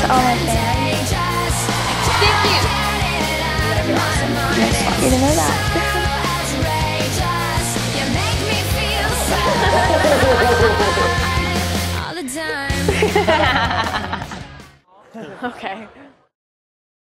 all my fans. Thank you. I just want you to know that. Okay.